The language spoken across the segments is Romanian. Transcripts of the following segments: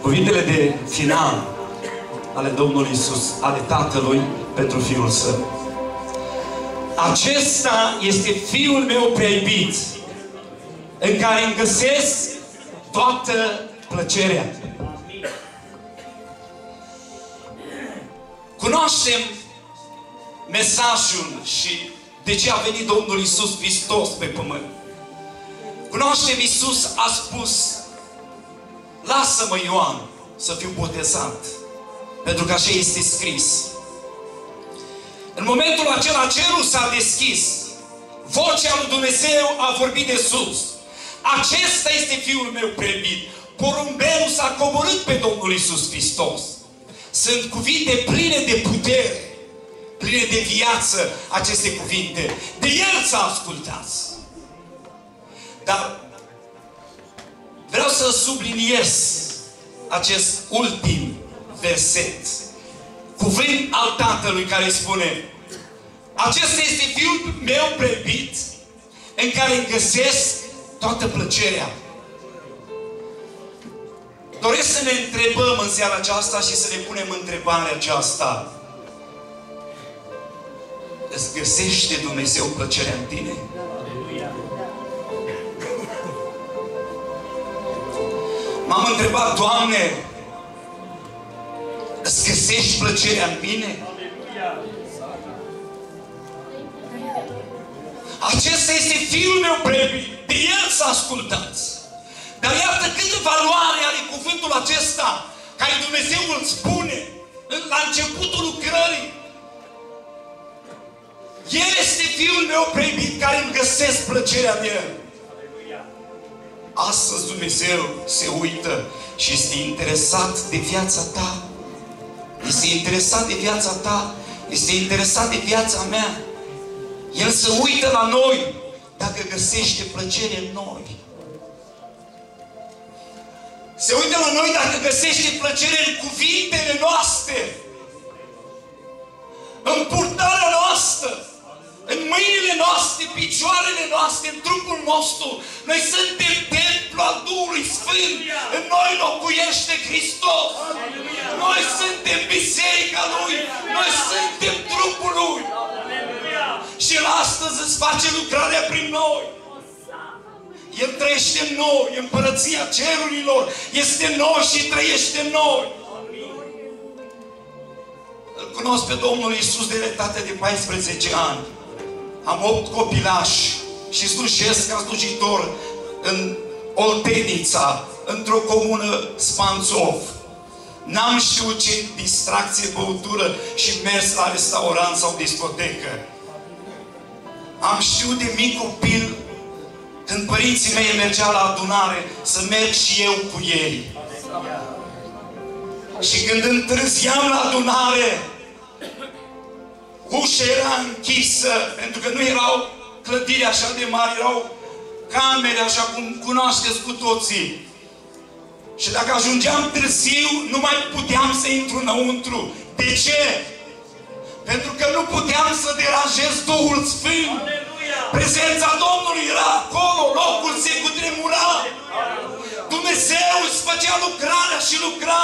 cuvintele de final ale Domnului Iisus, ale Tatălui pentru Fiul Său. Acesta este Fiul meu prea iubit, în care îmi găsesc toată plăcerea. Cunoaștem mesajul și de ce a venit Domnul Iisus Hristos pe pământ. Cunoaștem, Iisus a spus: lasă-mă, Ioan, să fiu botezat, pentru că așa este scris. În momentul acela cerul s-a deschis. Vocea lui Dumnezeu a vorbit de sus. Acesta este Fiul meu prea iubit. Porumbelul s-a coborât pe Domnul Iisus Hristos. Sunt cuvinte pline de putere, pline de viață, aceste cuvinte. De El s-a ascultat. Dar vreau să subliniez acest ultim verset. Cuvânt al Tatălui care spune: acesta este Fiul meu prea iubit, în care îmi găsesc toată plăcerea. Doresc să ne întrebăm în seara aceasta și să ne punem întrebarea aceasta: îți găsește Dumnezeu plăcerea în tine? M-am întrebat: Doamne, îți găsești plăcerea în mine? Acesta este Fiul meu prea iubit. De El să ascultați. Dar iată câtă valoare are cuvântul acesta care Dumnezeu îl spune la începutul lucrării. El este Fiul meu prea iubit, care îmi găsesc plăcerea în El. Astăzi Dumnezeu se uită și este interesat de viața ta. Este interesat de viața ta. Este interesat de viața mea. El se uită la noi dacă găsește plăcere în noi. Se uită la noi dacă găsește plăcere în cuvintele noastre, în purtarea noastră, în mâinile noastre, picioarele noastre, în trupul nostru. Noi suntem templu al Duhului Sfânt. În noi locuiește Hristos. Noi suntem biserica Lui. Noi suntem trupul Lui. Și El astăzi îți face lucrarea prin noi. El trăiește în noi. Împărăția cerurilor este în noi și trăiește în noi. Îl cunosc pe Domnul Iisus de etate de 14 ani. Am 8 copilași și slujesc ca slujitor în Oltenița, într-o comună Spanțov. N-am știut ce distracție, băutură și mers la restaurant sau discotecă. Am știut de mic copil, când părinții mei mergeau la adunare, să merg și eu cu ei. Și când întârziam la adunare, ușa era închisă, pentru că nu erau clădiri așa de mari, erau camere, așa cum cunoașteți cu toții. Și dacă ajungeam târziu, nu mai puteam să intru înăuntru. De ce? Pentru că nu puteam să deranjez Duhul Sfânt. Prezența Domnului era acolo, locul se cutremura. Dumnezeu îți făcea lucrarea și lucra.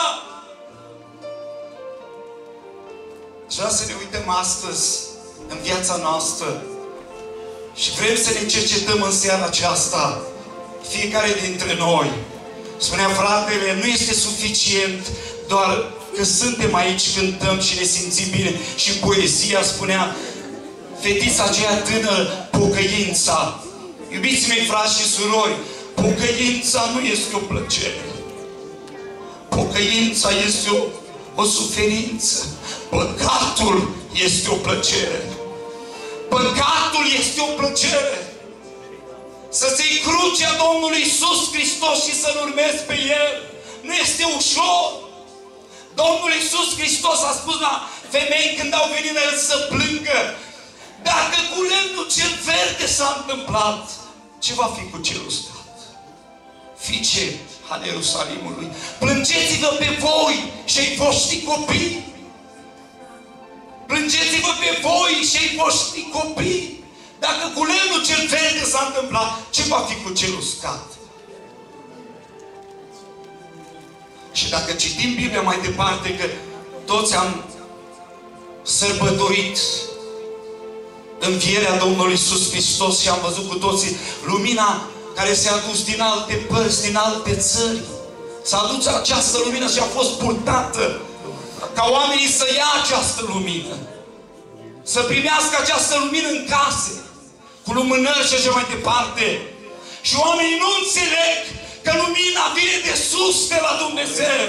Și vreau să ne uităm astăzi în viața noastră și vrem să ne cercetăm în seara aceasta, fiecare dintre noi. Spunea fratele, nu este suficient doar că suntem aici, cântăm și ne simțim bine. Și poezia spunea, fetița aceea tânără, pocăința. Iubiți mei, frați și surori, pocăința nu este o plăcere. Pocăința este o suferință. Păcatul este o plăcere. Păcatul este o plăcere. Să-ți iei crucea Domnului Iisus Hristos și să-L urmezi pe El nu este ușor. Domnul Iisus Hristos a spus la femei când au venit la El să plângă, dacă cu lemnul cel verde s-a întâmplat, ce va fi cu cel uscat? Fiice ale Ierusalimului, plângeți-vă pe voi și ai voștri copii. Plângeți-vă pe voi și ai voștri copii. Dacă cu lemnul cel verde s-a întâmplat, ce va fi cu cel uscat? Și dacă citim Biblia mai departe, că toți am sărbătorit învierea Domnului Iisus Hristos și am văzut cu toții lumina care s-a adus din alte părți, din alte țări. S-a adus această lumină și a fost purtată ca oamenii să ia această lumină. Să primească această lumină în case, cu lumânări și așa mai departe. Și oamenii nu înțeleg că lumina vine de sus, de la Dumnezeu.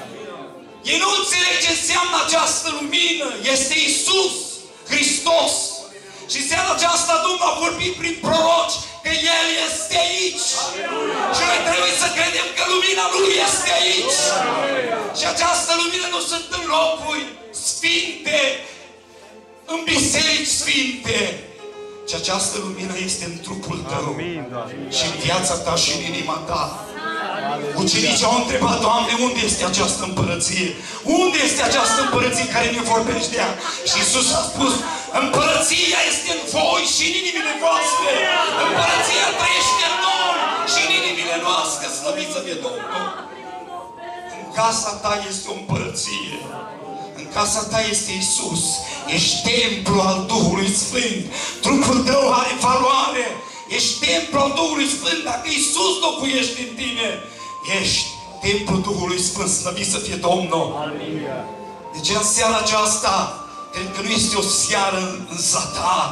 Ei nu înțeleg ce înseamnă această lumină. Este Iisus Hristos. Și seara aceasta Domnul a vorbit prin proroci că El este aici. Și noi trebuie să credem că lumina Lui este aici. Și această lumină nu sunt în locuri sfinte, în biserici sfinte, ci această lumină este în trupul tău și în viața ta și în inima ta. Ucenicii au întrebat: Doamne, unde este această împărăție? Unde este această împărăție care ne vorbește de ea? Și Iisus a spus: împărăția este în voi și în inimile voastre. Împărăția trăiește în noi și în inimile noastre. Slăvit să fie Domnul! În casa ta este o împărăție. În casa ta este Iisus. Ești templu al Duhului Sfânt. Trupul tău are valoare. Ești templu al Duhului Sfânt. Dacă Iisus locuiește în tine, ești templul Duhului Sfânt. Slăvit să fie Domnul! Deci în seara aceasta, cred că nu este o seară în zadar.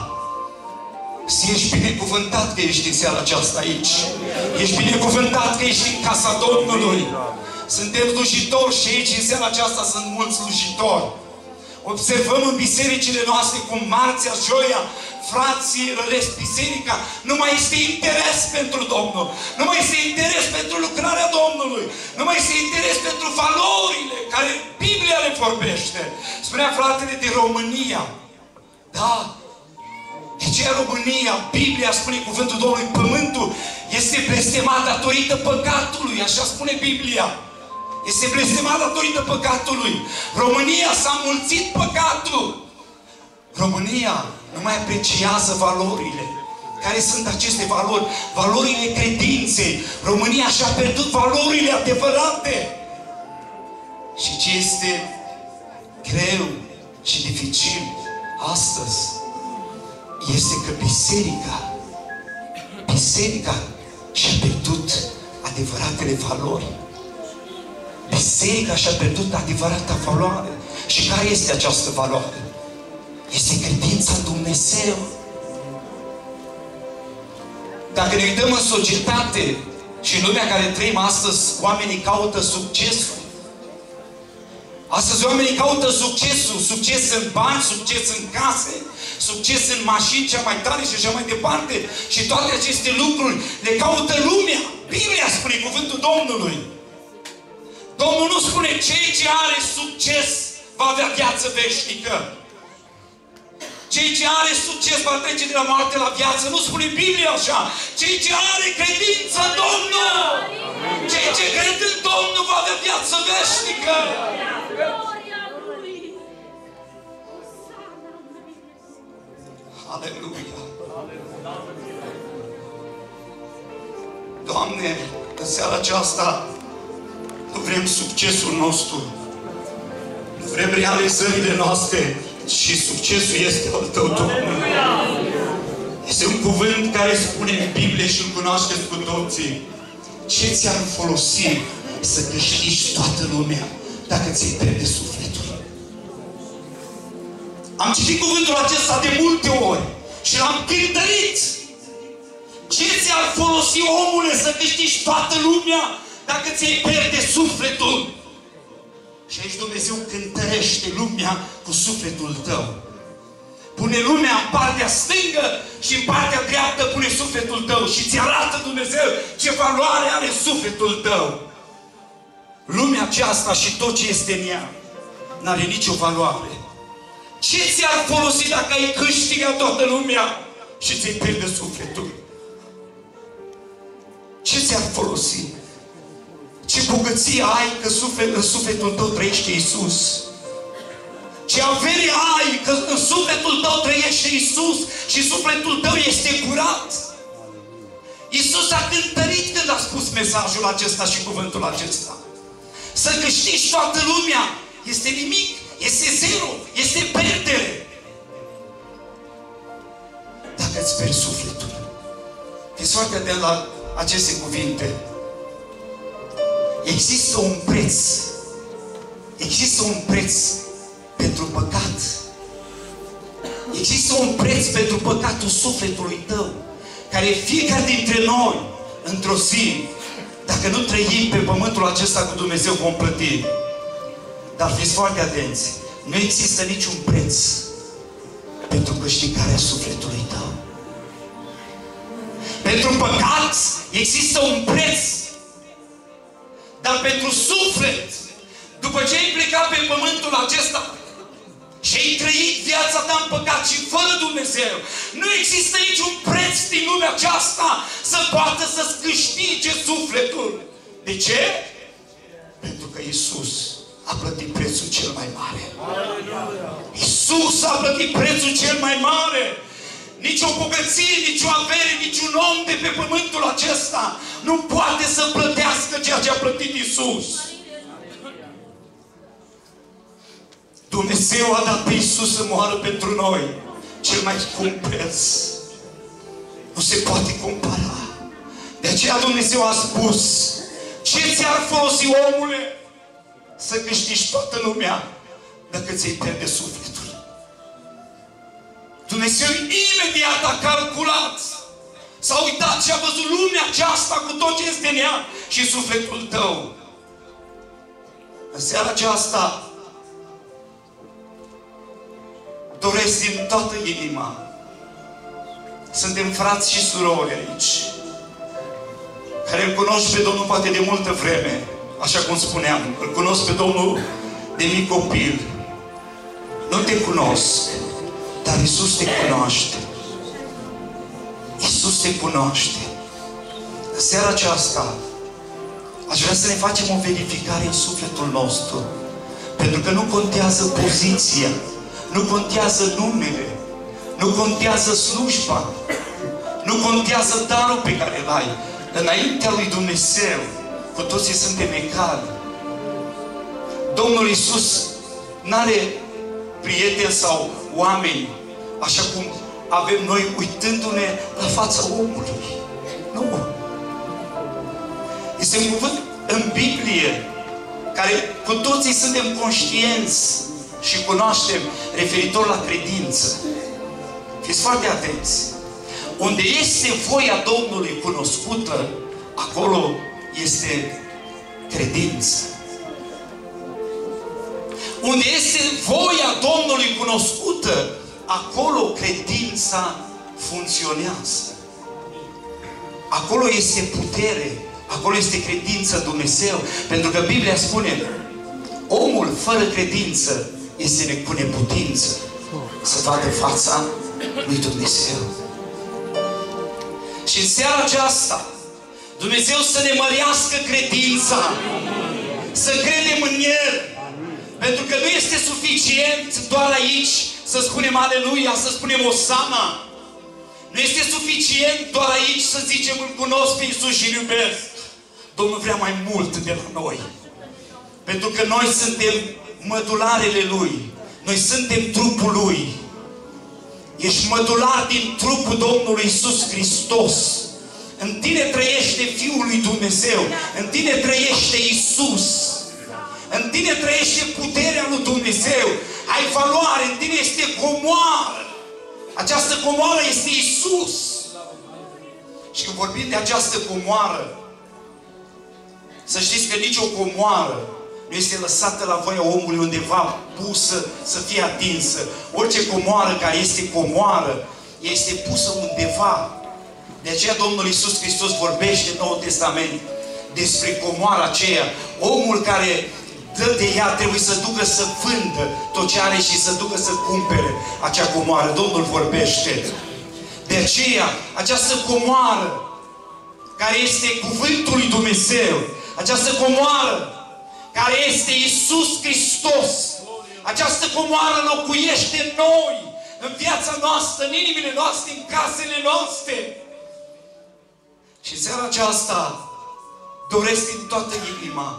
Ești binecuvântat că ești în seara aceasta aici. Ești binecuvântat că ești în casa Domnului. Suntem slujitori și aici în seara aceasta sunt mulți slujitori. Observăm în bisericile noastre cum marțea, joia, frații rălesc biserica. Nu mai este interes pentru Domnul. Nu mai este interes pentru lucrarea Domnului. Nu mai este interes pentru valorile care Biblia le vorbește. Spunea fratele de România. Da. De ce România? Biblia spune cuvântul Domnului: pământul este blestemat datorită păcatului. Așa spune Biblia. Este blestemat datorită păcatului. România s-a mulțit păcatul. România nu mai apreciază valorile. Care sunt aceste valori? Valorile credinței. România și-a pierdut valorile adevărate. Și ce este greu și dificil astăzi este că biserica și-a pierdut adevăratele valori. Biserica și-a pierdut adevărata valoare. Și care este această valoare? Este credința în Dumnezeu. Dacă ne uităm în societate și în lumea în care trăim astăzi, oamenii caută succesul. Astăzi oamenii caută succesul. Succes în bani, succes în case, succes în mașini cea mai tare și așa mai departe. Și toate aceste lucruri le caută lumea. Biblia spune cuvântul Domnului. Domnul nu spune: cei ce are succes va avea viață veșnică. Cei ce are succes va trece de la moarte la viață. Nu spune Biblia așa. Cei ce are credință în Domnul, cei ce cred în Domnul va avea viață veșnică. Aleluia! Doamne, în seara aceasta nu vrem succesul nostru. Nu vrem realizările noastre. Și succesul este al Tău, Domnul. Este un cuvânt care spune în Biblie și îl cunoașteți cu toții. Ce ți-ar folosi să câștigi toată lumea dacă ți-ai pierde sufletul? Am citit cuvântul acesta de multe ori și l-am cântărit. Ce ți-ar folosi, omule, să câștigi toată lumea dacă ți-ai pierde sufletul? Și aici Dumnezeu cântărește lumea cu sufletul tău. Pune lumea în partea stângă și în partea dreaptă pune sufletul tău și ți arată Dumnezeu ce valoare are sufletul tău. Lumea aceasta și tot ce este în ea n-are nicio valoare. Ce ți-ar folosi dacă ai câștigat toată lumea și ți-ai pierde sufletul? Ce ți-ar folosi? Ce bogăție ai că în sufletul tău trăiește Iisus? Ce avere ai că în sufletul tău trăiește Iisus și sufletul tău este curat? Iisus a cântărit când a spus mesajul acesta și cuvântul acesta. să câștigi toată lumea, este nimic, este zero, este pierdere. Dacă îți pierzi sufletul, fiți foarte atent la aceste cuvinte. Există un preț. Există un preț pentru păcat. Există un preț pentru păcatul sufletului tău, care fiecare dintre noi, într-o zi, dacă nu trăim pe pământul acesta cu Dumnezeu, vom plăti. Dar fiți foarte atenți. Nu există niciun preț pentru câștigarea sufletului tău. Pentru păcat există un preț. Dar pentru suflet, după ce ai plecat pe pământul acesta și ai trăit viața ta în păcat și fără Dumnezeu, nu există niciun preț din lumea aceasta să poată să-ți câștige sufletul. De ce? Pentru că Iisus a plătit prețul cel mai mare. Iisus a plătit prețul cel mai mare. Nici o bogăție, nici o avere, nici un om de pe pământul acesta nu poate să plătească ceea ce a plătit Iisus. Dumnezeu a dat pe Iisus să moară pentru noi. Cel mai scump preț. Nu se poate compara. De aceea Dumnezeu a spus: ce ți-ar folosi, omule, să câștigi toată lumea dacă ți-ai pierde sufletul? Dumnezeu imediat a calculat. S-a uitat și a văzut lumea aceasta cu tot ce este în ea și sufletul tău. În seara aceasta doresc din toată inima. Suntem frați și surori aici, care îl cunosc pe Domnul poate de multă vreme, așa cum spuneam. Îl cunosc pe Domnul de mic copil. Nu te cunosc, dar Iisus te cunoaște. Iisus te cunoaște. În seara aceasta aș vrea să ne facem o verificare în sufletul nostru. Pentru că nu contează poziția, nu contează numele, nu contează slujba, nu contează darul pe care îl ai. Înaintea lui Dumnezeu, cu toții suntem egali. Domnul Iisus n-are prieteni sau oameni așa cum avem noi uitându-ne la fața omului. Nu. Este un cuvânt în Biblie care cu toții suntem conștienți și cunoaștem referitor la credință. Fiți foarte atenți. Unde este voia Domnului cunoscută, acolo este credință. Unde este voia Domnului cunoscută, acolo credința funcționează. Acolo este putere, acolo este credință în Dumnezeu. Pentru că Biblia spune: omul fără credință este cu neputință să vadă fața lui Dumnezeu. Și în seara aceasta Dumnezeu să ne mărească credința, să credem în El. Pentru că nu este suficient doar aici să spunem aleluia, să spunem osana. Nu este suficient doar aici să zicem îl cunosc pe Iisus și îl iubesc. Domnul vrea mai mult de la noi. Pentru că noi suntem mădularele Lui. Noi suntem trupul Lui. Ești mădular din trupul Domnului Iisus Hristos. În tine trăiește Fiul lui Dumnezeu. În tine trăiește Iisus. În tine trăiește puterea lui Dumnezeu. Ai valoare, în tine este comoară. Această comoară este Iisus. Și când vorbim de această comoară, să știți că nicio comoară nu este lăsată la voia omului undeva pusă să fie atinsă. Orice comoară care este comoară este pusă undeva. De aceea Domnul Iisus Hristos vorbește în Noul Testament despre comoara aceea. Omul care dă de ea trebuie să ducă să vândă tot ce are și să ducă să cumpere acea comoară. Domnul vorbește. De aceea, această comoară care este cuvântul lui Dumnezeu, această comoară care este Iisus Hristos, această comoară locuiește în noi, în viața noastră, în inimile noastre, în casele noastre. Și în seara aceasta doresc din toată inima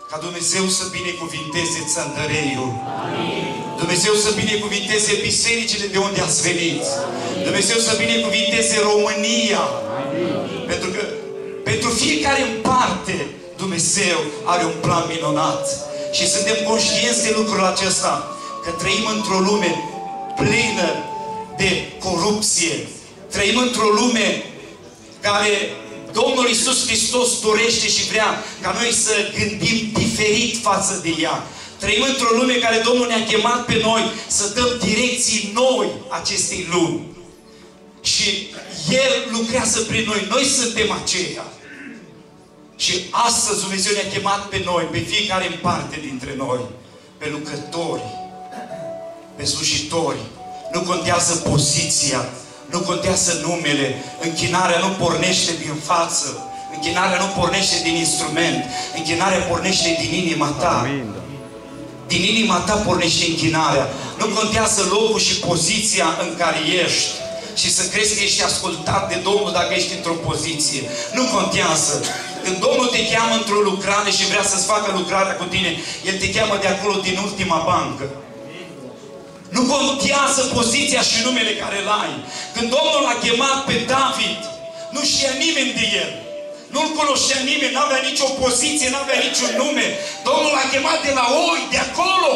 Ca Dumnezeu să binecuvinteze Țăndăreiul. Dumnezeu să binecuvinteze bisericile de unde ați venit. Dumnezeu să binecuvinteze România. Pentru că pentru fiecare în parte Dumnezeu are un plan minunat. Și suntem conștienți de lucrul acesta, că trăim într-o lume plină de corupție. Trăim într-o lume care Domnul Iisus Hristos dorește și vrea ca noi să gândim diferit față de ea. Trăim într-o lume care Domnul ne-a chemat pe noi să dăm direcții noi acestei lumi. Și El lucrează prin noi. Noi suntem aceia. Și astăzi Dumnezeu ne-a chemat pe noi, pe fiecare în parte dintre noi, pe lucrători, pe slujitori. Nu contează poziția, nu contează numele. Închinarea nu pornește din față. Închinarea nu pornește din instrument. Închinarea pornește din inima ta. Din inima ta pornește închinarea. Nu contează locul și poziția în care ești. Și să crezi că ești ascultat de Domnul dacă ești într-o poziție. Nu contează. Când Domnul te cheamă într-o lucrare și vrea să-ți facă lucrarea cu tine, El te cheamă de acolo din ultima bancă. Nu contează poziția și numele care îl ai. Când Domnul l-a chemat pe David, nu știa nimeni de el. Nu-l cunoștea nimeni, n-avea nicio poziție, n-avea niciun nume. Domnul l-a chemat de la oi, de acolo.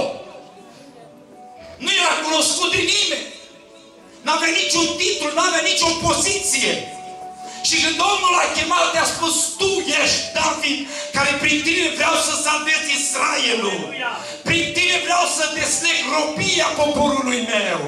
Nu era cunoscut de nimeni. N-avea niciun titlu, n-avea nicio poziție. Și când Domnul l-a chemat, te-a spus: tu ești David, care prin tine vreau să salvez Israelul. Prin tine vreau să desleg robia poporului meu.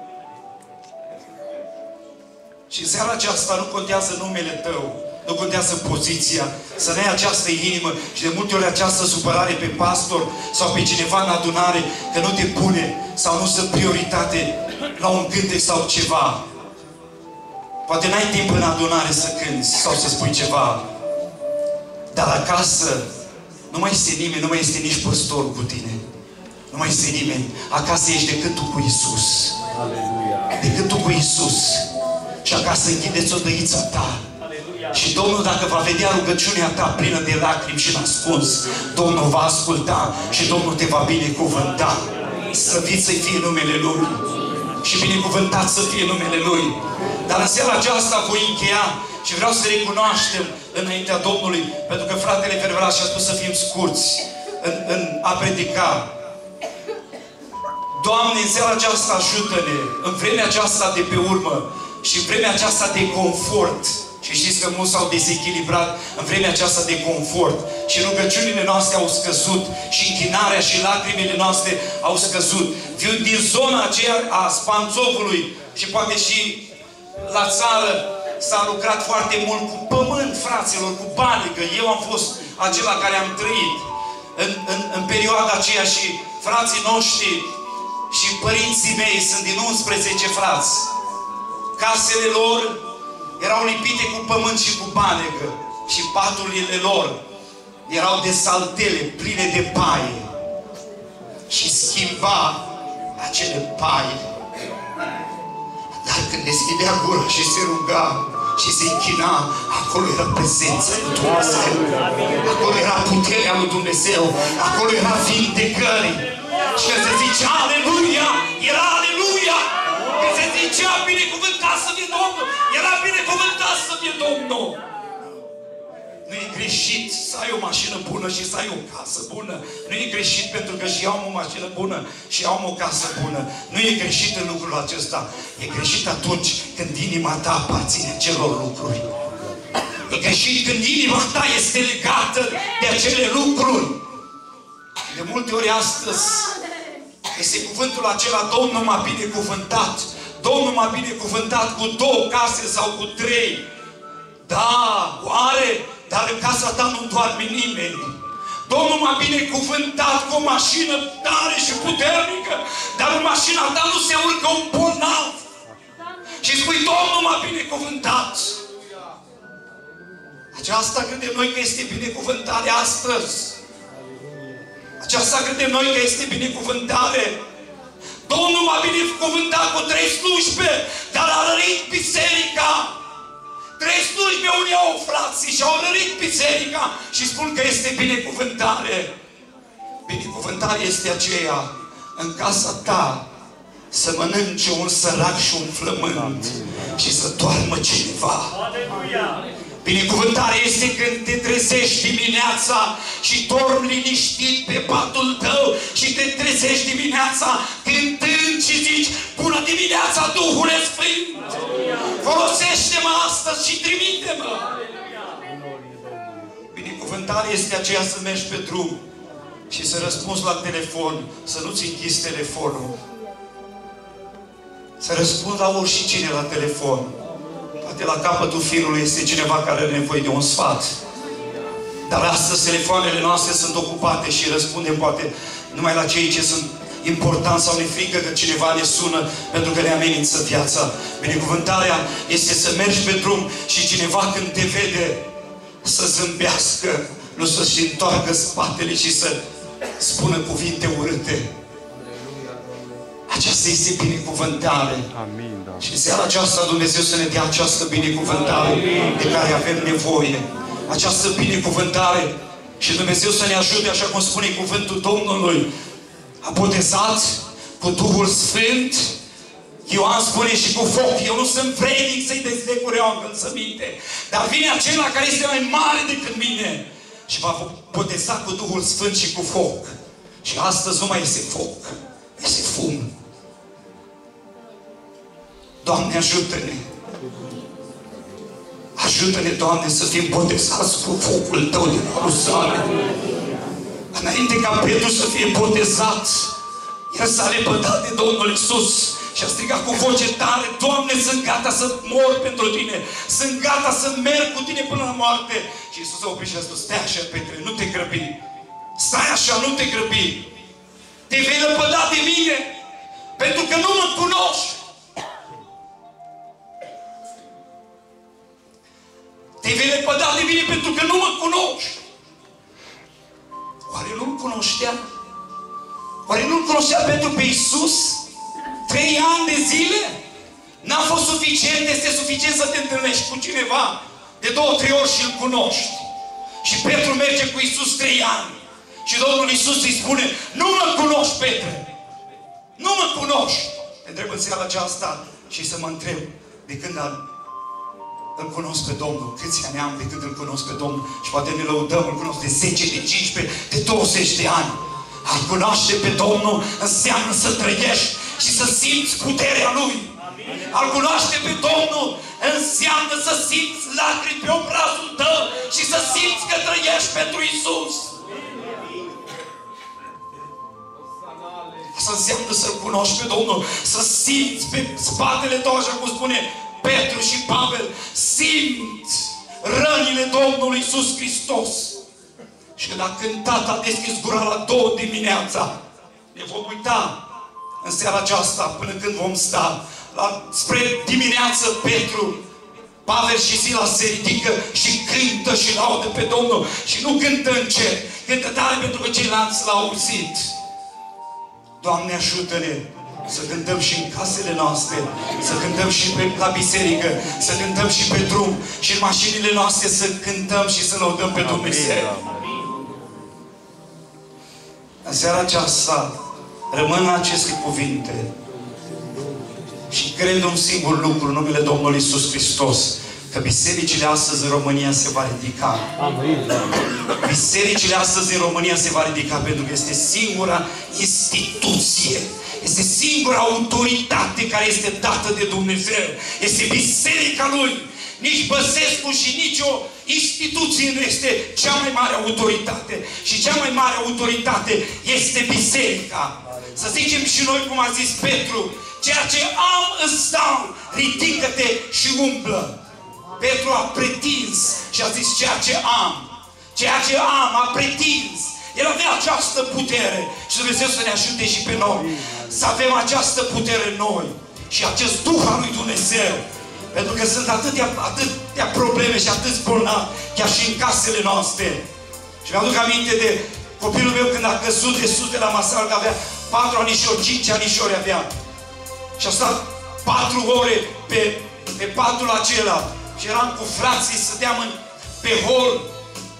Și în seara aceasta nu contează numele tău, nu contează poziția, să ne ai această inimă și de multe ori această supărare pe pastor sau pe cineva în adunare, că nu te pune sau nu sunt prioritate la un cântec sau ceva. Poate n-ai timp în adunare să cânți sau să spui ceva. Dar acasă nu mai este nimeni, nu mai este nici păstorul cu tine. Nu mai este nimeni. Acasă ești decât tu cu Iisus. Decât tu cu Iisus. Și acasă închideți odăița ta. Și Domnul, dacă va vedea rugăciunea ta plină de lacrimi și ascuns, Domnul va asculta și Domnul te va binecuvânta. Slăvit să fie numele Lui. Și binecuvântat să fie numele Lui. Dar în seara aceasta voi încheia și vreau să recunoaștem înaintea Domnului, pentru că fratele Ferveraș a spus să fim scurți în a predica. Doamne, în seara aceasta ajută-ne, în vremea aceasta de pe urmă și în vremea aceasta de confort. Și știți că mulți s-au dezechilibrat în vremea aceasta de confort. Și rugăciunile noastre au scăzut. Și închinarea și lacrimile noastre au scăzut. Fiu din zona aceea a Spanțovului și poate și la țară s-a lucrat foarte mult cu pământ, fraților, cu bani. Că eu am fost acela care am trăit în perioada aceea și frații noștri și părinții mei, sunt din 11 frați. Casele lor erau lipite cu pământ și cu banegă. Și paturile lor erau de saltele pline de paie. Și schimba acele paie. Dar când deschidea gura și se ruga și se închina, acolo era prezența lui Dumnezeu. Acolo era puterea lui Dumnezeu. Acolo era vindecării. Și când se zicea aleluia, era aleluia. Când se zicea binecuvântat să fie Domnul, era binecuvântat să fie Domnul. Nu e greșit să ai o mașină bună și să ai o casă bună. Nu e greșit pentru că și eu am o mașină bună și eu am o casă bună. Nu e greșit în lucrul acesta. E greșit atunci când inima ta aparține acelor lucruri. E greșit când inima ta este legată de acele lucruri. De multe ori astăzi este cuvântul acela: Domnul m-a binecuvântat. Domnul m-a binecuvântat cu 2 case sau cu 3. Da, oare? Dar în casa ta nu doarme nimeni. Domnul m-a binecuvântat cu o mașină tare și puternică, dar în mașina ta nu se urcă un bolnav. Și spui: Domnul m-a binecuvântat. Aceasta credem noi că este binecuvântare astăzi. Aceasta credem noi că este binecuvântare. Domnul m-a binecuvântat cu 3 slujbe, dar a rărit biserica. 3 slujbe unii au frații și au rărit biserica și spun că este binecuvântare. Binecuvântarea este aceea, în casa ta să mănânce un sărac și un flământ și să doarmă cineva. Binecuvântarea este când te trezești dimineața și dormi liniștit pe patul tău și te trezești dimineața cântând și zici: bună dimineața, Duhule Sfânt! Folosește-mă astăzi și trimite-mă! Binecuvântarea este aceea să mergi pe drum și să răspunzi la telefon, să nu-ți închizi telefonul. Să răspunzi la oricine la telefon. Poate la capătul firului este cineva care are nevoie de un sfat. Dar astăzi telefoanele noastre sunt ocupate și răspundem poate numai la cei ce sunt importanți sau ne frică că cineva ne sună pentru că ne amenință viața. Binecuvântarea este să mergi pe drum și cineva când te vede să zâmbească, nu să-și întoarcă spatele și să spună cuvinte urâte. Aceasta este binecuvântare. Amin, da. Și în seara aceasta Dumnezeu să ne dea această binecuvântare de care avem nevoie. Această binecuvântare și Dumnezeu să ne ajute, așa cum spune cuvântul Domnului, a botezat cu Duhul Sfânt. Ioan spune și cu foc. Eu nu sunt vrednic să-i dezleg ureaua încălțăminte, dar vine acela care este mai mare decât mine și va boteza cu Duhul Sfânt și cu foc. Și astăzi nu mai este foc, este fum. Doamne, ajută-ne! Ajută-ne, Doamne, să fim botezați cu focul Tău din Ierusalim. Înainte ca Petru să fie botezat, el s-a lepădat de Domnul Iisus și a strigat cu voce tare: Doamne, sunt gata să mor pentru Tine, sunt gata să merg cu Tine până la moarte. Și Iisus a oprit și a spus: stai așa, Petre, nu te grăbi. Stai așa, nu te grăbi. Te vei lepăda de mine pentru că nu mă cunoști. Te vei lepăda de mine pentru că nu mă cunoști. Oare nu-L cunoștea? Oare nu-L cunoștea Petru pe Iisus? 3 ani de zile? N-a fost suficient, este suficient să te întâlnești cu cineva de 2-3 ori și îl cunoști. Și Petru merge cu Iisus 3 ani. Și Domnul Iisus îi spune: nu mă cunoști, Petre! Nu mă cunoști! Te întreb în seara aceasta și să mă întreb: de când îl cunosc pe Domnul? Câți ani am de când îl cunosc pe Domnul? Și poate ne lăudăm, îl cunosc de 10, de 15, de 20 de ani. A-L cunoaște pe Domnul înseamnă să trăiești și să simți puterea Lui. A-L cunoaște pe Domnul înseamnă să simți lacrimi pe obrazul tău și să simți că trăiești pentru Iisus. Asta înseamnă să-L cunoști pe Domnul, să simți pe spatele tău, așa cum spune Petru și Pavel, simți rănile Domnului Iisus Hristos. Și când a cântat, a deschis gura la 2 dimineața. Ne vom uita în seara aceasta până când vom sta. Spre dimineață Petru, Pavel și Sila se ridică și cântă și laudă pe Domnul. Și nu cântă în cer, cântă tare pentru că ceilalți l-au auzit. Doamne, ajută-ne să cântăm și în casele noastre, să cântăm și la biserică, să cântăm și pe drum și în mașinile noastre, să cântăm și să lăudăm pe Dumnezeu. În seara aceasta rămân aceste cuvinte și cred un singur lucru în numele Domnului Iisus Hristos, că bisericile astăzi în România se va ridica. Bisericile astăzi în România se va ridica pentru că este singura instituție, este singura autoritate care este dată de Dumnezeu. Este biserica Lui. Nici Băsescu și nici o instituție nu este cea mai mare autoritate. Și cea mai mare autoritate este biserica. Să zicem și noi, cum a zis Petru: ceea ce am îți dau, ridică-te și umblă. Petru a pretins și a zis: ceea ce am. Ceea ce am, a pretins. El avea această putere. Și Dumnezeu să ne ajute și pe noi să avem această putere în noi. Și acest Duh al lui Dumnezeu. Pentru că sunt atâtea probleme și atâți bolnavi, chiar și în casele noastre. Și mi-aduc aminte de copilul meu când a căzut de sus de la masal, că avea 4 anișori, 5 anișori avea. Și a stat 4 ore pe patul acela. Și eram cu frații, stăteam pe hol.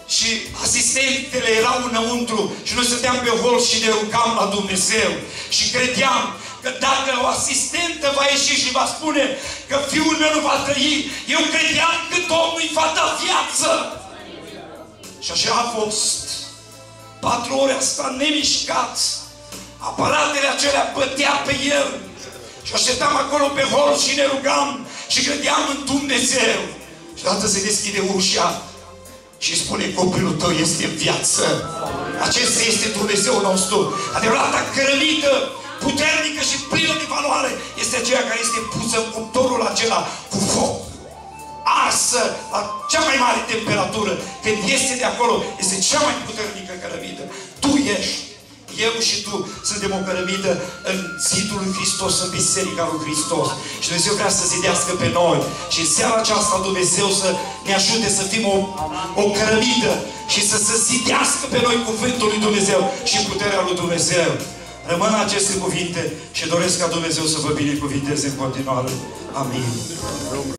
și asistentele erau înăuntru și noi stăteam pe hol și ne rugam la Dumnezeu și credeam că dacă o asistentă va ieși și va spune că fiul meu nu va trăi, eu credeam că Domnul îi va da viață. Și așa a fost. 4 ore a stat nemișcat. Aparatele acelea bătea pe el. Și așteptam acolo pe hol și ne rugam și credeam în Dumnezeu. Și deodată se deschide ușa și spune: copilul tău este în viață. Acesta este Dumnezeu nostru. Adevărata cărămită, puternică și plină de valoare este aceea care este pusă în cuptorul acela cu foc. Arsă la cea mai mare temperatură. Când este de acolo, este cea mai puternică cărămidă. Tu ești, eu și tu suntem o cărămidă în zidul lui Hristos, în Biserica lui Hristos. Și Dumnezeu vrea să zidească pe noi. Și în seara aceasta Dumnezeu să ne ajute să fim o cărămidă și să se zidească pe noi cuvântul lui Dumnezeu și puterea lui Dumnezeu. Rămân aceste cuvinte și doresc ca Dumnezeu să vă binecuvinteze în continuare. Amin.